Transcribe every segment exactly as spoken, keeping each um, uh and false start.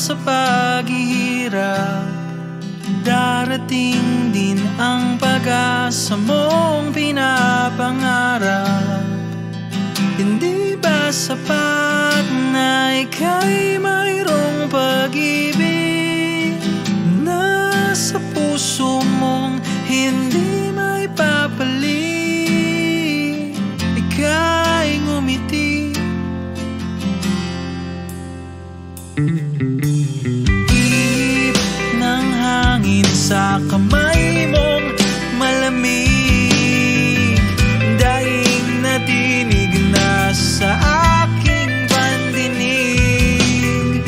sa paghihirap, darating din ang pag-asa mong pinapangarap. Hindi ba sapat na ika'y mayroong pag-ibig na sa puso mong hindi may papalit? Ika'y ngumiti, ihip ng hangin sa kamay mong malamig, daing natinig na sa aking pandinig.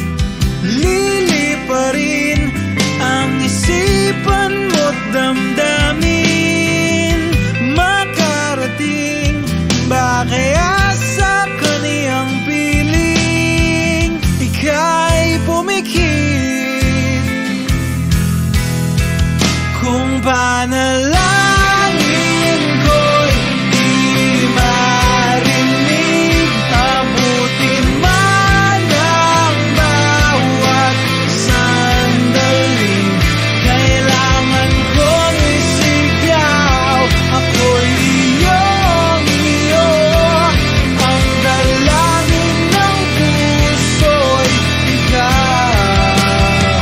Liliparin ang isipan mo't damdamin, makarating ba kaya sa kaniyang piling? Ika'y pumikit kung panalangin ko'y di marinig, abutin man ang bawat sandali. Kailangan kong isigaw, ako'y iyong iyo, ang dalangin ng puso'y ikaw.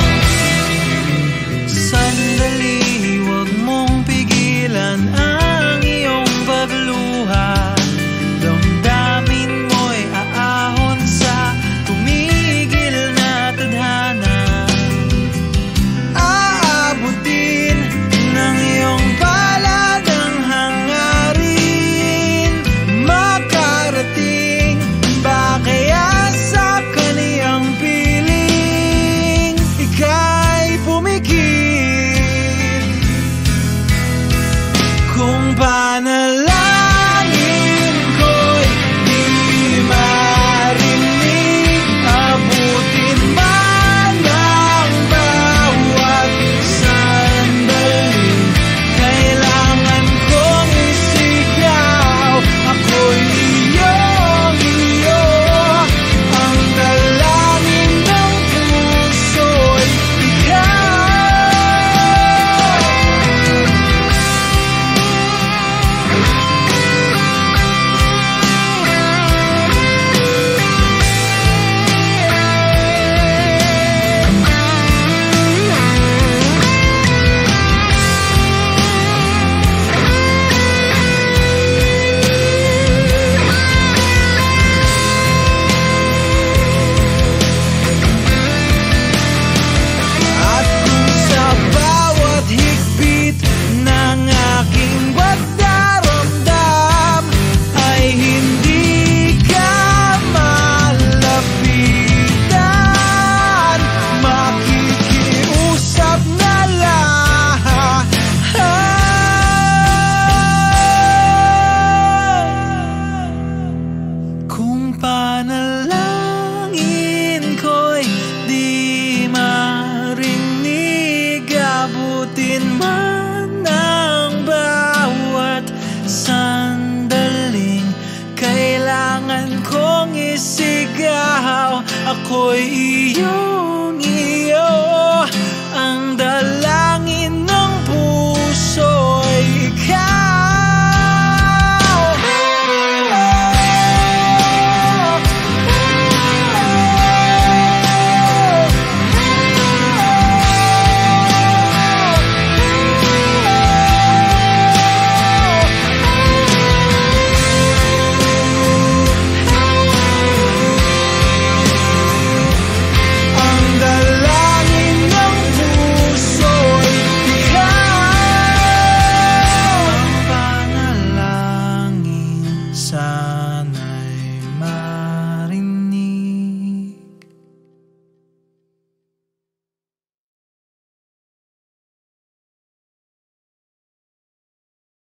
Sandali, huwag mong pigilan ang iyong pagluha, damdamin mo'y aahon sa tumigil na tadhana. Aabutin ng iyong palad ang hangarin, makarating ba kaya sa kaniyang piling? Ika'y pumikit kung panalangin ko'y di marinig, abutin man ang bawat sandali. Kailangan kong isigaw, ako'y iyong iyo, ang dalangin ng puso'y ikaw. At kung sa bawat higpit ng aking pagdaramdam ay hindi ka malapitan, makikiusap na lang. Kung panalangin ko'y di marinig, abutin man ang bawat sandaling. Kailangan kong isigaw, ako'y iyo.